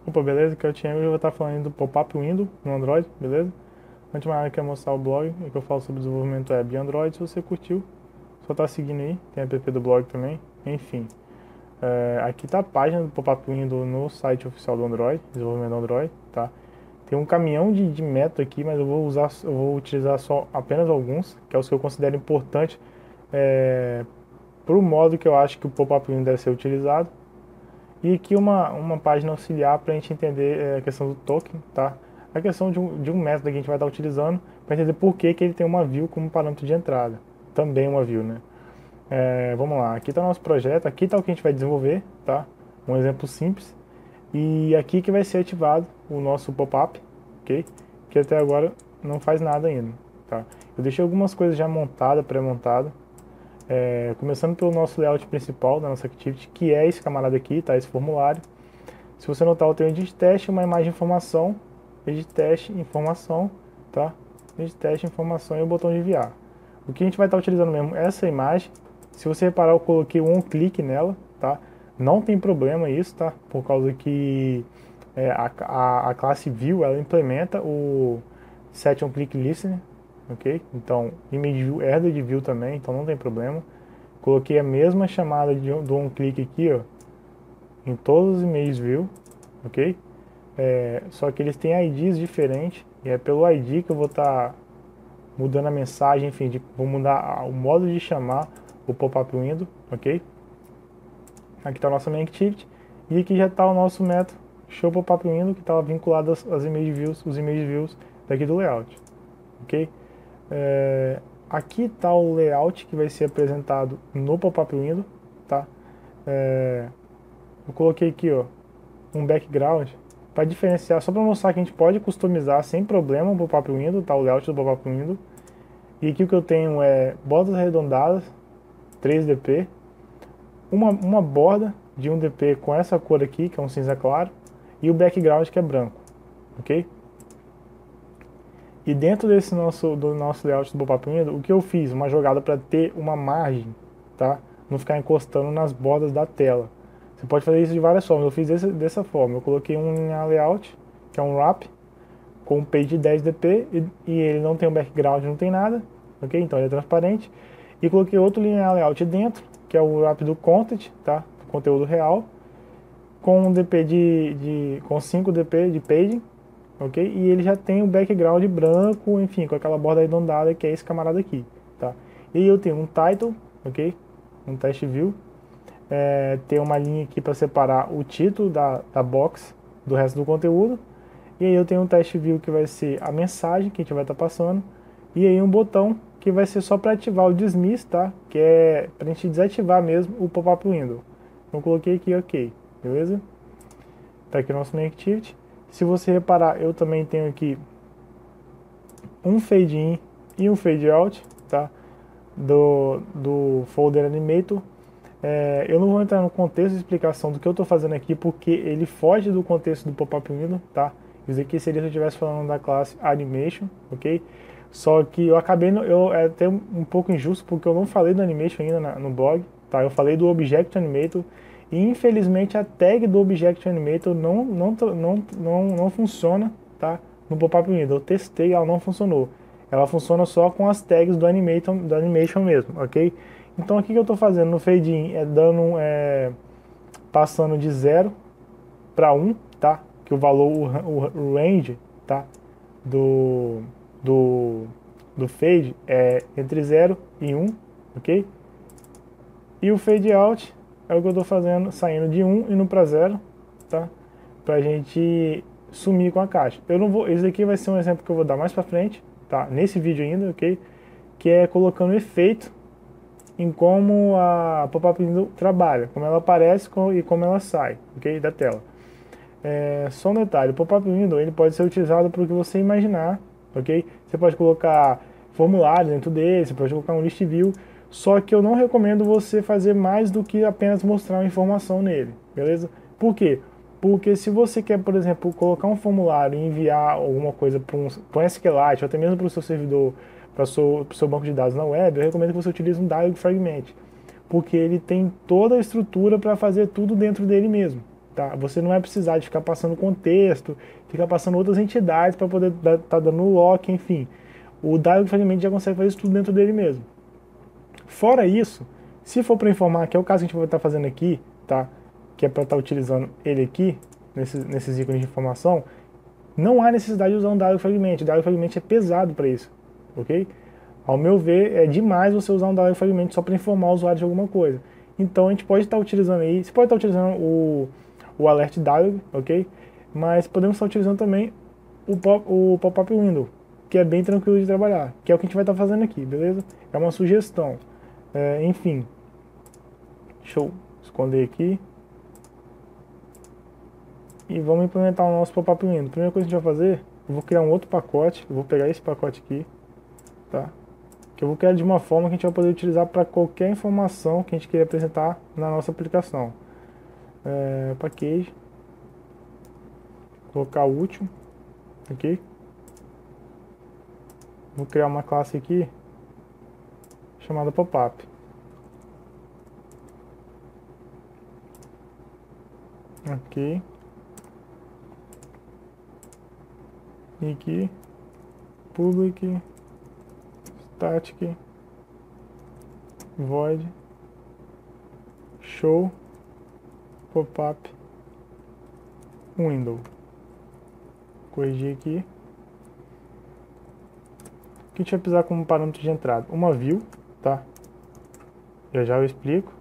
Opa, beleza? Aqui é o Thiago, eu vou estar falando do pop-up window no Android, beleza? Antes de mais nada, quero mostrar o blog, que eu falo sobre desenvolvimento web e Android. Se você curtiu, só tá seguindo aí, tem app do blog também, enfim. Aqui tá a página do pop-up window no site oficial do Android, desenvolvimento do Android, tá? Tem um caminhão de métodos aqui, mas eu vou utilizar só apenas alguns, que é os que eu considero importantes para o modo que eu acho que o pop-up window deve ser utilizado. E aqui uma página auxiliar para a gente entender a questão do token, tá? A questão de um método que a gente vai estar utilizando para entender por que ele tem uma view como parâmetro de entrada. Também uma view, né? Vamos lá, aqui está o nosso projeto, aqui está o que a gente vai desenvolver, tá? Um exemplo simples. E aqui que vai ser ativado o nosso pop-up, ok? Que até agora não faz nada ainda, tá? Eu deixei algumas coisas já montadas, pré-montadas. Começando pelo nosso layout principal da nossa Activity, que é esse camarada aqui, tá? Esse formulário. Se você notar, eu tenho edit teste, uma imagem informação, edit teste, informação, tá? Edit teste, informação e o botão de enviar. O que a gente vai estar utilizando mesmo é essa imagem. Se você reparar, eu coloquei um clique nela, tá? Não tem problema isso, tá? Por causa que a classe view, ela implementa o set on click listener, ok? Então, image view é de view também, então não tem problema. Coloquei a mesma chamada do on click aqui, ó, em todos os e-mails view, ok? Só que eles têm IDs diferentes, e é pelo ID que eu vou estar mudando a mensagem, enfim, vou mudar o modo de chamar o pop-up window, ok? Aqui está a nossa main activity, e aqui já está o nosso método show pop-up window, que está vinculado às image views, os image views daqui do layout, ok? Aqui está o layout que vai ser apresentado no pop-up window, tá? Eu coloquei aqui, ó, um background para diferenciar, só para mostrar que a gente pode customizar sem problema o pop-up window, tá? O layout do pop-up window. E aqui o que eu tenho é bordas arredondadas, 3dp, uma borda de 1dp com essa cor aqui, que é um cinza claro, e o background que é branco, ok? E dentro do nosso layout do pop-up window, o que eu fiz? Uma jogada para ter uma margem, tá? Não ficar encostando nas bordas da tela. Você pode fazer isso de várias formas. Eu fiz dessa forma. Eu coloquei um layout, que é um wrap, com um page 10dp, e ele não tem um background, não tem nada, ok? Então ele é transparente. E coloquei outro linear layout dentro, que é o wrap do content, tá? Do conteúdo real, com um dp com 5dp de paging, ok? E ele já tem o background branco, enfim, com aquela borda arredondada que é esse camarada aqui, tá? E eu tenho um title, ok? Um test view. Tem uma linha aqui para separar o título da box do resto do conteúdo. E aí eu tenho um test view que vai ser a mensagem que a gente vai estar passando. E aí um botão que vai ser só para ativar o dismiss, tá? Que é para a gente desativar mesmo o pop-up window. Então eu coloquei aqui ok, beleza? Tá aqui o nosso main activity. Se você reparar, eu também tenho aqui um fade in e um fade out, tá? Do folder animator. Eu não vou entrar no contexto de explicação do que eu estou fazendo aqui, porque ele foge do contexto do pop-up window, tá? Isso aqui seria se eu estivesse falando da classe animation, ok? Só que eu acabei, é até um pouco injusto, porque eu não falei do animation ainda no blog, tá? Eu falei do object animator, e infelizmente a tag do object animator não funciona, tá? No pop-up window. Eu testei, ela não funcionou. Ela funciona só com as tags do animation mesmo, ok? Então aqui que eu estou fazendo no fade in passando de 0 para 1, tá? Que o valor, o range, tá? Do fade é entre 0 e 1, ok? E o fade out é o que eu estou fazendo, saindo de 1 e indo para 0, tá? Pra gente sumir com a caixa. Eu não vou, esse aqui vai ser um exemplo que eu vou dar mais para frente, tá? Nesse vídeo ainda, ok? Que é colocando efeito em como a pop-up window trabalha, como ela aparece e como ela sai, ok? Da tela. Só um detalhe, o pop-up window ele pode ser utilizado para o que você imaginar, ok? Você pode colocar formulários dentro dele, você pode colocar um list view, só que eu não recomendo você fazer mais do que apenas mostrar uma informação nele, beleza? Por quê? Porque se você quer, por exemplo, colocar um formulário e enviar alguma coisa para um SQLite, ou até mesmo para o seu servidor, para o seu banco de dados na web, eu recomendo que você utilize um Dialog Fragment, porque ele tem toda a estrutura para fazer tudo dentro dele mesmo, tá? Você não vai precisar de ficar passando contexto, ficar passando outras entidades para poder tá dando lock, enfim. O Dialog Fragment já consegue fazer isso tudo dentro dele mesmo. Fora isso, se for para informar, que é o caso que a gente vai estar fazendo aqui, tá? Que é para estar utilizando ele aqui, nesses ícones de informação, não há necessidade de usar um Dialog Fragment. O Dialog Fragment é pesado para isso, ok? Ao meu ver, é demais você usar um Dialog Fragment só para informar o usuário de alguma coisa. Então a gente pode estar utilizando aí, você pode estar utilizando o Alert Dialog, ok? Mas podemos estar utilizando também o Pop-up Window, que é bem tranquilo de trabalhar, que é o que a gente vai estar fazendo aqui, beleza? É uma sugestão. Enfim, deixa eu esconder aqui. E vamos implementar o nosso Pop-up Window. A primeira coisa que a gente vai fazer, eu vou criar um outro pacote, eu vou pegar esse pacote aqui, tá? Que eu vou criar de uma forma que a gente vai poder utilizar para qualquer informação que a gente queira apresentar na nossa aplicação. Package, colocar o último, ok? Vou criar uma classe aqui chamada pop-up. Ok. E aqui, public, static, void, show, pop-up, window. Corrigir aqui. O que a gente vai precisar como parâmetro de entrada? Uma view, tá? Já já eu explico.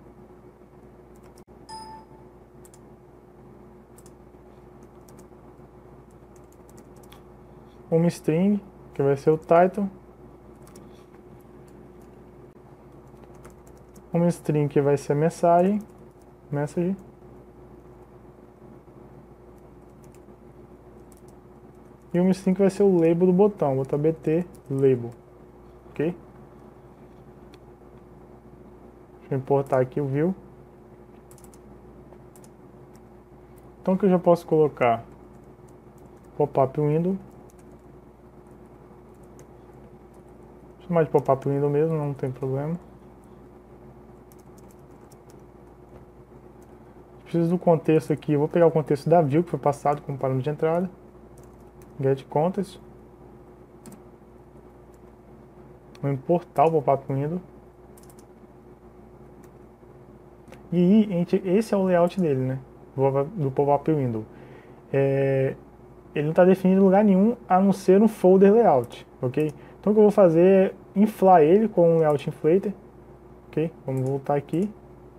Uma string, que vai ser o title. Uma string que vai ser a mensagem. Message. E uma string que vai ser o label do botão. Vou botar BT label. Ok? Deixa eu importar aqui o view. Então que eu já posso colocar pop-up window. Vou chamar de pop-up window mesmo, não tem problema. Preciso do contexto aqui, eu vou pegar o contexto da view que foi passado como parâmetro de entrada. Get context. Vou importar o pop-up window. E aí, esse é o layout dele, né? Do pop-up window. Ele não está definido em lugar nenhum a não ser um folder layout, ok? Então o que eu vou fazer é inflar ele com um layout inflator, ok? Vamos voltar aqui.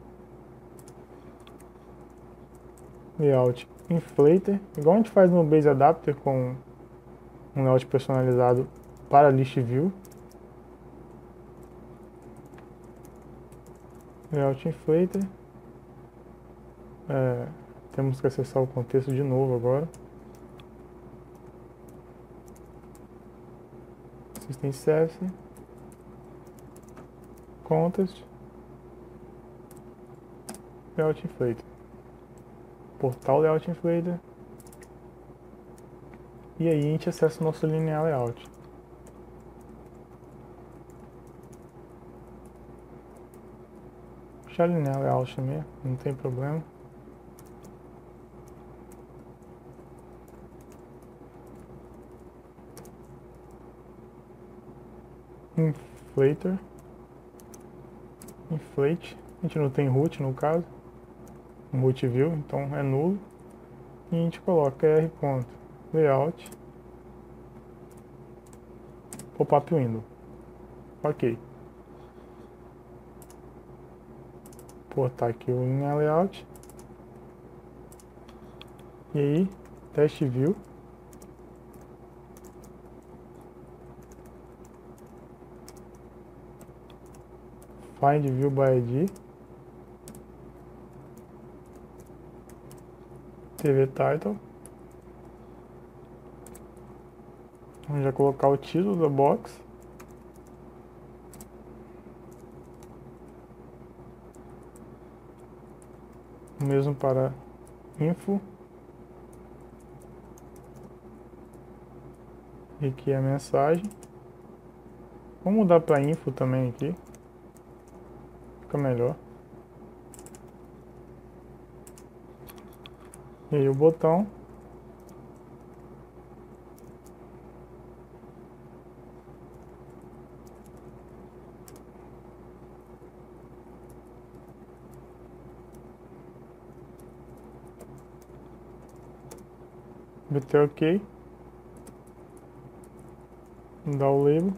Layout inflator, igual a gente faz no Base Adapter com um layout personalizado para list view. Layout inflator. Temos que acessar o contexto de novo agora. System service, context, layout inflator. Portal layout inflator. E aí a gente acessa o nosso linear layout. Deixa linear layout também, não tem problema. Inflator. Inflate. A gente não tem root no caso. Um root view, então é nulo. E a gente coloca r.layout pop-up window. Ok. Portar aqui o linear layout. E aí, test view. Find view by ID. TV title. Vamos já colocar o título da box. O mesmo para info. E aqui a mensagem. Vamos mudar para info também aqui. Fica melhor. E aí o botão. Bater OK. Dar o label.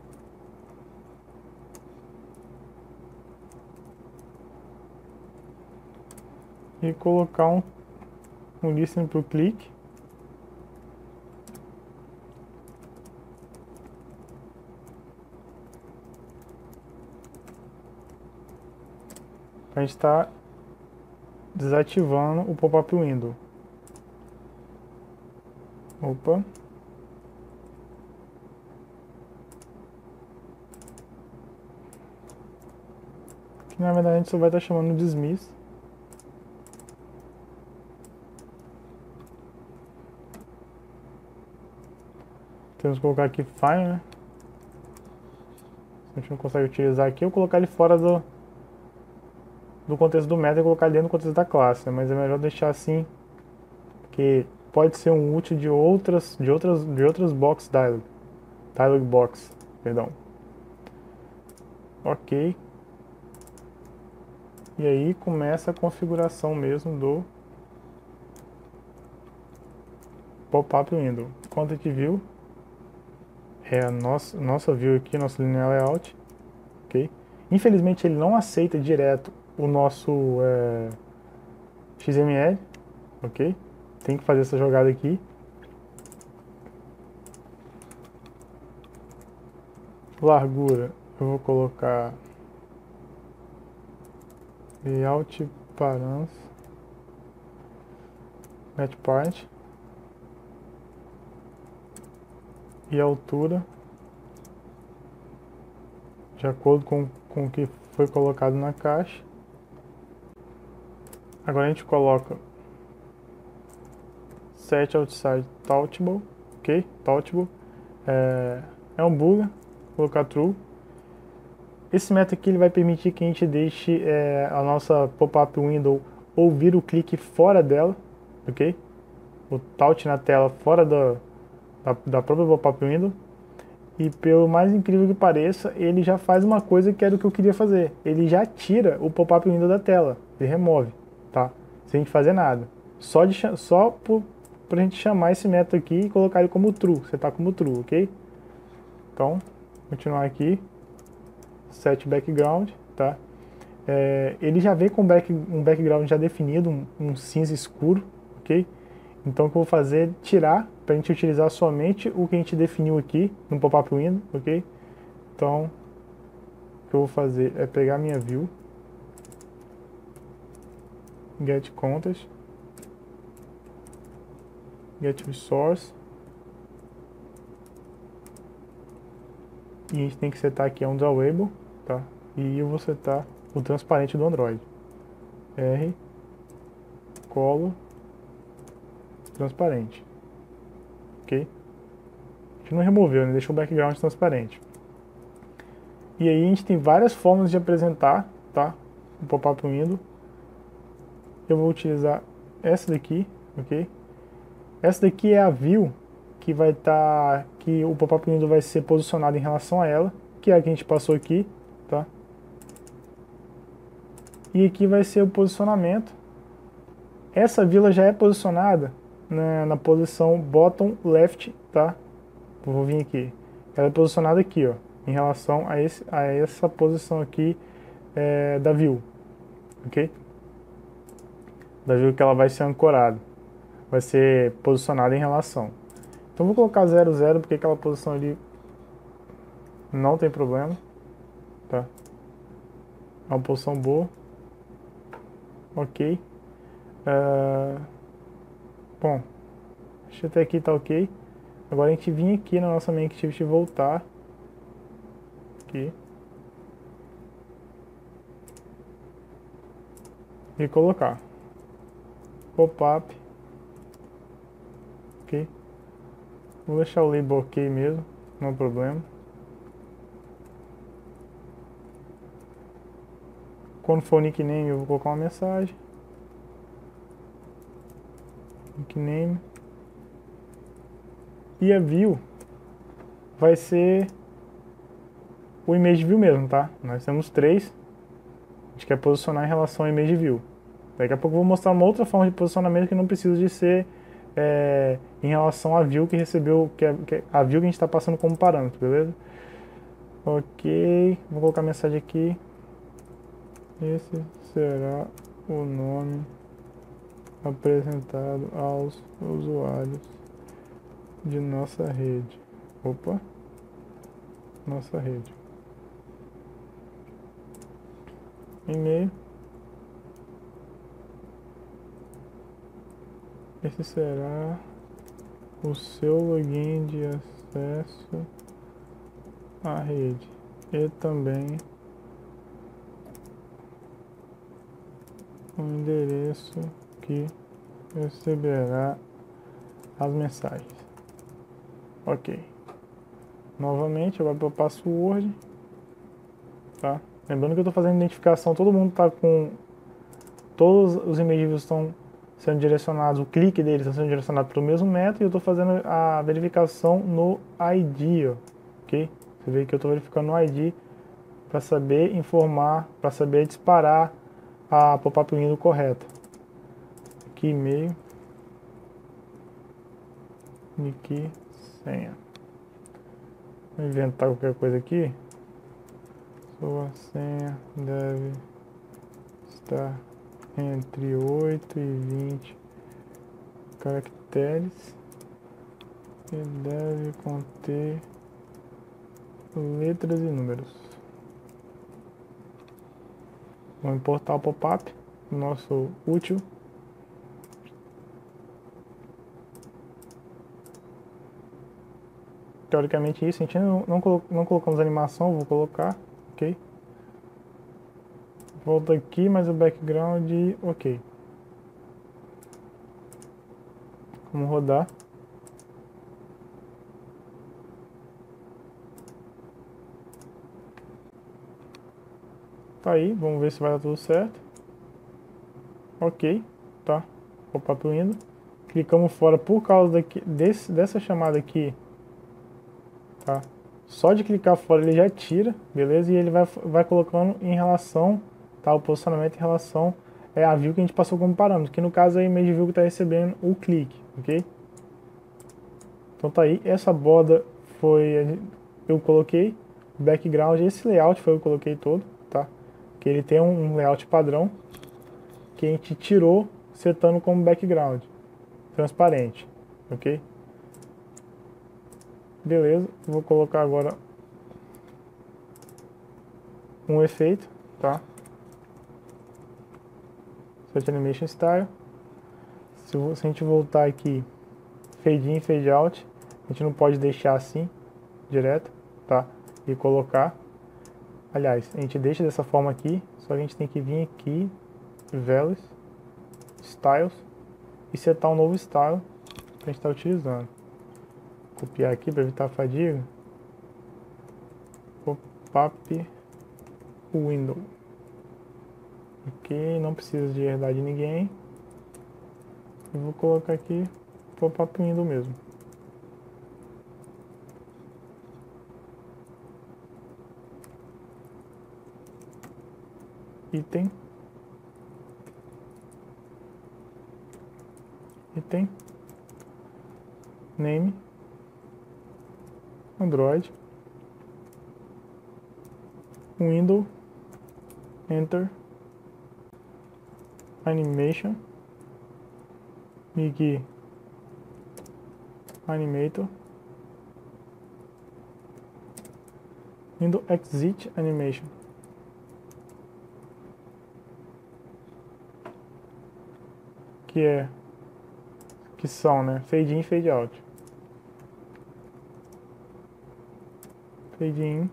E colocar um listen pro clique. A gente está desativando o pop-up window. Opa. Que na verdade a gente só vai estar chamando de dismiss. Temos que colocar aqui fine, né? Se a gente não consegue utilizar aqui, eu vou colocar ele fora do contexto do meta e colocar ele dentro do contexto da classe, né? Mas é melhor deixar assim, porque pode ser um útil de outras box dialog box, perdão. Ok. E aí começa a configuração mesmo do pop-up window. Content view é a nossa view aqui, nosso linear layout, ok? Infelizmente ele não aceita direto o nosso XML, ok? Tem que fazer essa jogada aqui. Largura, eu vou colocar layout params match point e altura de acordo com o que foi colocado na caixa. Agora a gente coloca set outside touchable, ok? Touchable é um boolean, vou colocar true. Esse método aqui ele vai permitir que a gente deixe a nossa pop-up window ouvir o clique fora dela, ok? O touch na tela fora da própria pop-up window. E pelo mais incrível que pareça, ele já faz uma coisa que era o que eu queria fazer. Ele já tira o pop-up window da tela, ele remove, tá? Sem a gente fazer nada. Só pra gente chamar esse método aqui e colocar ele como true, setar como true, ok? Então, continuar aqui, set background, tá? Ele já vem com um background já definido, um cinza escuro, ok? Então o que eu vou fazer é tirar, para a gente utilizar somente o que a gente definiu aqui no pop-up window, ok? Então, o que eu vou fazer é pegar minha view, get context, get resource, e a gente tem que setar aqui um drawable, tá? E eu vou setar o transparente do Android. R, color, transparente, ok? A gente não removeu, né? Deixou o background transparente. E aí a gente tem várias formas de apresentar, tá? O pop-up window. Eu vou utilizar essa daqui, ok? Essa daqui é a view que vai estar, que o pop-up window vai ser posicionado em relação a ela, que é a que a gente passou aqui, tá? E aqui vai ser o posicionamento. Essa vila já é posicionada na posição bottom left, tá? Vou vir aqui. Ela é posicionada aqui, ó, em relação a essa posição aqui da view, ok? Da view que ela vai ser ancorada, vai ser posicionada em relação. Então vou colocar 0, 0, porque aquela posição ali não tem problema, tá? É uma posição boa. Ok. Bom, acho que até aqui tá ok. Agora a gente vir aqui na nossa main activity e voltar. Aqui. E colocar. Pop-up. Ok. Vou deixar o label ok mesmo, não é problema. Quando for o nickname eu vou colocar uma mensagem. nickname. E a view vai ser o image view mesmo, tá? Nós temos 3. A gente quer posicionar em relação ao image view. Daqui a pouco eu vou mostrar uma outra forma de posicionamento que não precisa de ser em relação à view que recebeu, a view que a gente está passando como parâmetro, beleza? Ok, vou colocar a mensagem aqui. Esse será o nome apresentado aos usuários de nossa rede. Opa, nossa rede. E-mail. Esse será o seu login de acesso à rede e também o endereço que receberá as mensagens. Ok. Novamente, agora para o password, tá? Lembrando que eu estou fazendo identificação, todo mundo está com todos os e-mails estão sendo direcionados, o clique deles está sendo direcionado para o mesmo método e eu estou fazendo a verificação no ID, ó, ok? Você vê que eu estou verificando no ID para saber informar, para saber disparar a pop-up window correta. Aqui e-mail, nick, senha. Vou inventar qualquer coisa aqui. Sua senha deve estar entre 8 e 20 caracteres e deve conter letras e números. Vamos importar o pop-up, nosso útil. Teoricamente isso, a gente não colocamos animação, vou colocar, ok. Volta aqui, mas o background, ok. Vamos rodar. Tá aí, vamos ver se vai dar tudo certo. Ok, tá. Pop-up indo. Clicamos fora por causa dessa chamada aqui, tá? Só de clicar fora ele já tira, beleza? E ele vai colocando em relação, tá? O posicionamento em relação à view que a gente passou como parâmetro, que no caso é a image view que está recebendo o clique, ok? Então tá aí, essa borda eu coloquei, o background, esse layout foi eu coloquei todo, tá? Que ele tem um layout padrão que a gente tirou setando como background transparente, ok? Beleza, vou colocar agora um efeito, tá? Set Animation Style. Se a gente voltar aqui, Fade In, Fade Out, a gente não pode deixar assim, direto, tá? E colocar. Aliás, a gente deixa dessa forma aqui, só que a gente tem que vir aqui, Values, Styles, e setar um novo style que a gente está utilizando. Copiar aqui para evitar a fadiga. Pop-up Window. Ok, não precisa de herdar de ninguém. Eu vou colocar aqui Pop-up Window mesmo. Item. Item. Name. Android. Window. Enter. Animation. Mickey Animator. Window Exit Animation. Que são, né? Fade in e fade out. Fade in,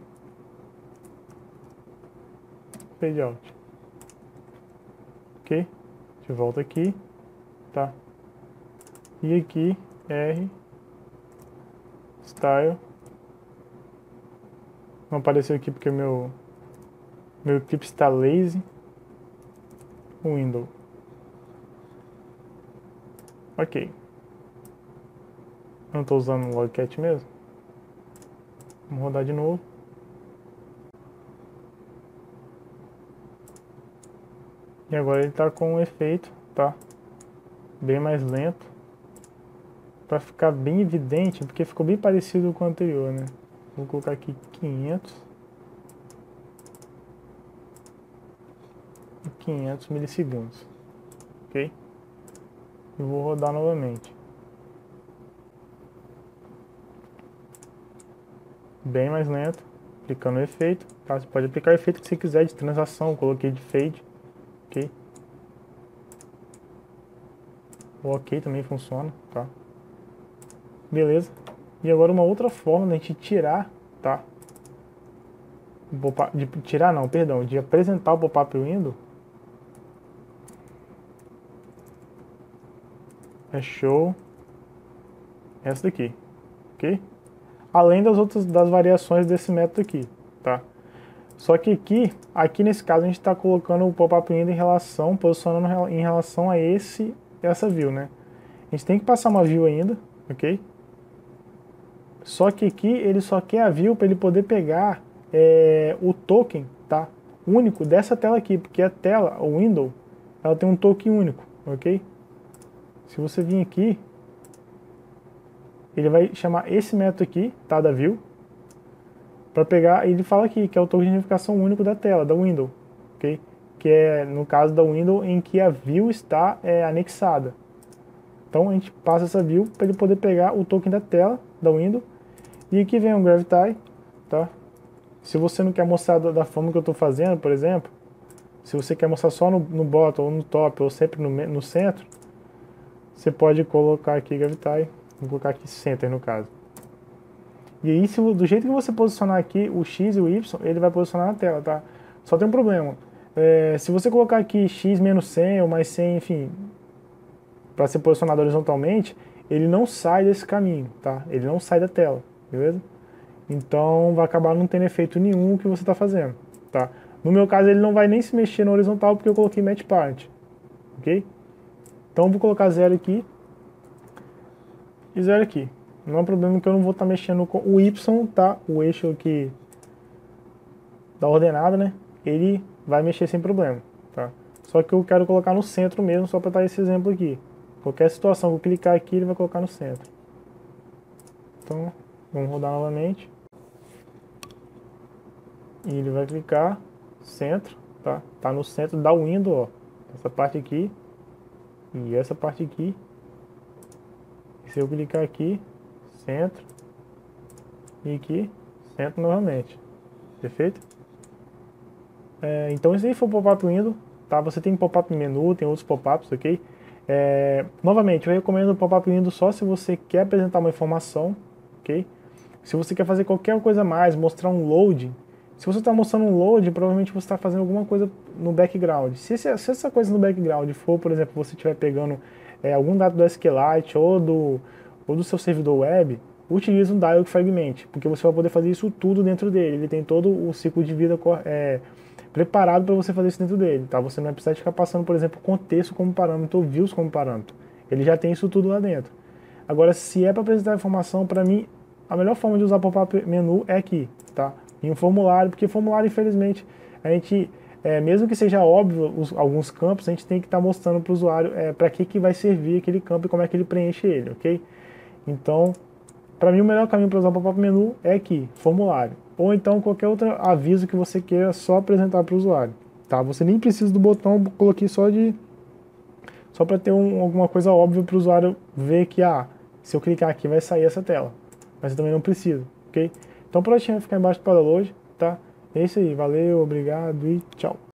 fade out. Ok? A gente volta aqui, tá? E aqui, R, Style. Não apareceu aqui porque meu Eclipse está lazy. Window. Ok. não estou usando o Logcat mesmo. Vamos rodar de novo. E agora ele está com um efeito, tá? Bem mais lento. Para ficar bem evidente, porque ficou bem parecido com o anterior, né? Vou colocar aqui 500 milissegundos, ok? E vou rodar novamente. Bem mais lento, aplicando o efeito, tá? Você pode aplicar o efeito que você quiser de transação, coloquei de fade, ok? O ok também funciona, tá? Beleza. E agora uma outra forma da gente tirar, tá? De tirar não, perdão, de apresentar o pop-up window é show essa daqui, ok? Além das variações desse método aqui, tá? Só que aqui nesse caso a gente está colocando o pop-up window em relação, posicionando em relação a essa view, né? A gente tem que passar uma view ainda, ok? Só que aqui ele só quer a view para ele poder pegar o token, tá? Único dessa tela aqui, porque a tela, o window, ela tem um token único, ok? Se você vir aqui, ele vai chamar esse método aqui, tá, da view, para pegar, ele fala aqui que é o token de identificação único da tela, da window, ok? Que é no caso da window em que a view está anexada. Então a gente passa essa view para ele poder pegar o token da tela, da window, e aqui vem o Gravity, tá? Se você não quer mostrar da forma que eu estou fazendo, por exemplo, se você quer mostrar só no bottom ou no top ou sempre no centro, você pode colocar aqui Gravity, vou colocar aqui Center no caso. E aí, do jeito que você posicionar aqui o X e o Y, ele vai posicionar na tela, tá? Só tem um problema. Se você colocar aqui X menos 100 ou mais 100, enfim, para ser posicionado horizontalmente, ele não sai desse caminho, tá? Ele não sai da tela, beleza? Então vai acabar não tendo efeito nenhum o que você está fazendo, tá? No meu caso ele não vai nem se mexer no horizontal porque eu coloquei Match Parent, ok? Então eu vou colocar 0 aqui e 0 aqui. Não é um problema que eu não vou estar mexendo com o Y, tá? O eixo aqui da ordenada, né? Ele vai mexer sem problema, tá? Só que eu quero colocar no centro mesmo, só para dar esse exemplo aqui. Qualquer situação que eu clicar aqui, ele vai colocar no centro. Então, vamos rodar novamente. E ele vai clicar centro, tá? Tá no centro da window, ó. Essa parte aqui e essa parte aqui. E se eu clicar aqui, centro e aqui, centro novamente. Perfeito? Então esse aí foi o pop-up window, tá? Você tem pop-up menu, tem outros pop-ups, ok? Novamente, eu recomendo o pop-up window só se você quer apresentar uma informação, ok? Se você quer fazer qualquer coisa a mais, mostrar um loading. Se você está mostrando um load, provavelmente você está fazendo alguma coisa no background. Se essa coisa no background for, por exemplo, você estiver pegando algum dado do SQLite ou do seu servidor web, utilize um Dialog Fragment, porque você vai poder fazer isso tudo dentro dele. Ele tem todo o ciclo de vida preparado para você fazer isso dentro dele. Tá? Você não vai precisar ficar passando, por exemplo, contexto como parâmetro ou views como parâmetro. Ele já tem isso tudo lá dentro. Agora, se é para apresentar informação, para mim, a melhor forma de usar pop-up menu é aqui, tá? Em um formulário, porque formulário, infelizmente, a gente, mesmo que seja óbvio alguns campos, a gente tem que estar mostrando para o usuário para que vai servir aquele campo e como é que ele preenche ele, ok? Então, para mim, o melhor caminho para usar o pop-up menu é aqui, formulário. Ou então qualquer outro aviso que você queira só apresentar para o usuário, tá? Você nem precisa do botão, coloquei só para ter alguma coisa óbvia para o usuário ver que, se eu clicar aqui vai sair essa tela. Mas eu também não preciso, ok? Então, para vai ficar embaixo do download, tá? É isso aí, valeu, obrigado e tchau.